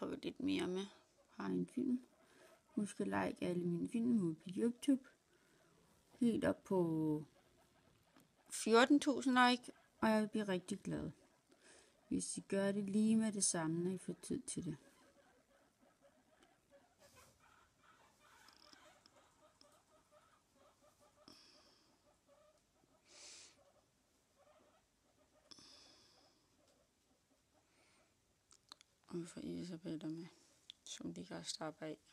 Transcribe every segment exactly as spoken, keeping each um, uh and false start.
vi lidt mere med. Har en film. Husk at like alle mine film ude på YouTube. Helt op på fjorten tusind like, og jeg vil blive rigtig glad, hvis I gør det lige med det samme, når I får tid til det. Og vi får Isabella med, som de kan slappe af.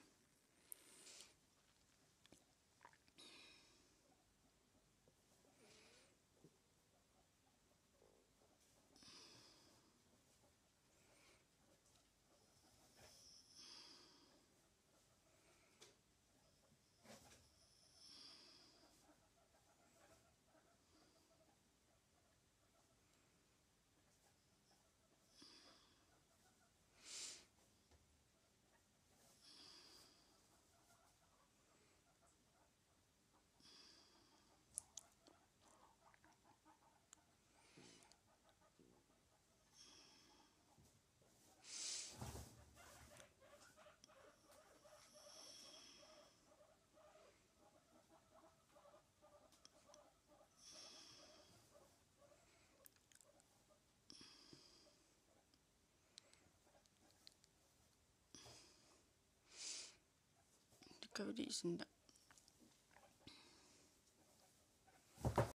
Det gør vi lige sådan der.